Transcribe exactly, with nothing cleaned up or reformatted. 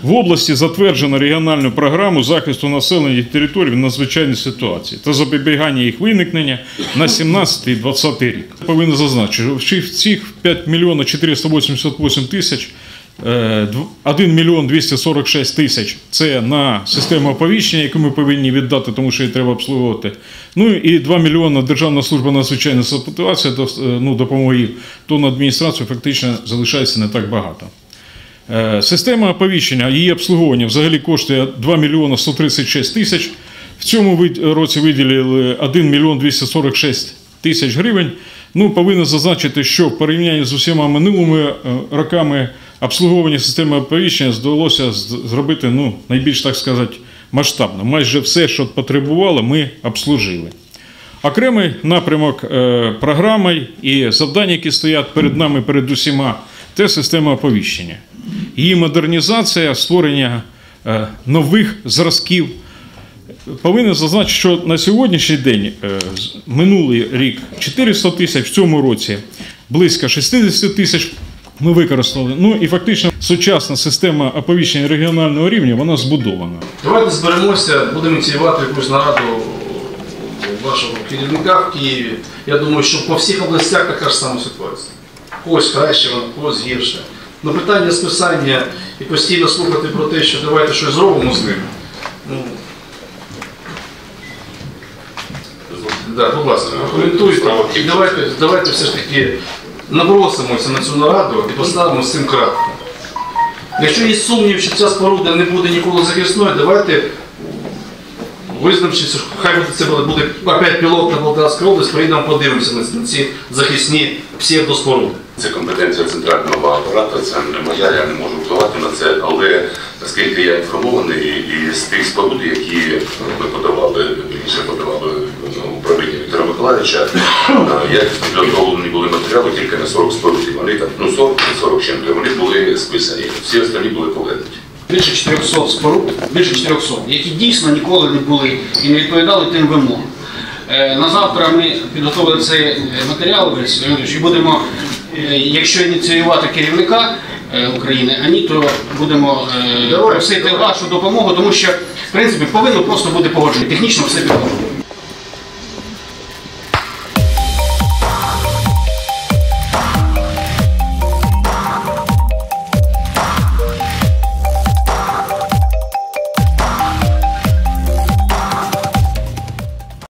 В області затверджено регіональну програму захисту населення територій в надзвичайній ситуації та запобігання їх виникнення на сімнадцятий - двадцятий рік. Повинен зазначити, що в цих п'ять мільйонів чотириста вісімдесят вісім тисяч, один мільйон двісті сорок шість тисяч – це на систему оповіщення, яку ми повинні віддати, тому що її треба обслуговувати. Ну і два мільйони Державна служба надзвичайної ситуації, ну, допомоги, то на адміністрацію фактично залишається не так багато. Система оповіщення, її обслуговування взагалі коштує два мільйони сто тридцять шість тисяч. В цьому році виділили один мільйон двісті сорок шість тисяч гривень. Ну, повинен зазначити, що в порівнянні з усіма минулими роками обслуговування системи оповіщення вдалося зробити, ну, найбільш, так сказати, масштабно. Майже все, що потребувало, ми обслужили. Окремий напрямок програми і завдання, які стоять перед нами, перед усіма, це система оповіщення. Її модернізація, створення нових зразків. Повинен зазначити, що на сьогоднішній день, минулий рік чотириста тисяч, в цьому році близько шістдесят тисяч ми використали. Ну і фактично сучасна система оповіщення регіонального рівня, вона збудована. Давайте зберемося, будемо ініціювати якусь нараду вашого керівника в Києві. Я думаю, що по всіх областях така ж сама ситуація. Когось краще, когось гірше. Но питання списання і постійно слухати про те, що давайте щось зробимо з ними. Ну, да, будь ласка, коментуйте. І давайте, давайте все ж таки набросимося на цю нараду і поставимо з цим крапку. Якщо є сумнів, що ця споруда не буде ніколи захисною, давайте визначимося, що хай це буде опять пілотна Полтавська область, поїдемо подивимося на ці захисні псевдоспоруди. Це компетенція центрального апарату, це не моя, я не можу впливати на це, але оскільки я інформований і з тих споруд, які ми подавали, більше подавали управління Віктора Миколаївича, як підготовлені були матеріали тільки на сорок споруд. Вони там, ну сорок, сорок чим-то, вони були списані, всі останні були повернуті. Більше чотирьохсот споруд, більше чотирьохсот, які дійсно ніколи не були і не відповідали тим вимогам. На завтра ми підготовили цей матеріал і будемо, якщо ініціювати керівника України, а ні, то будемо просити вашу допомогу, тому що, в принципі, повинно просто бути погоджено. Технічно все підготовлено.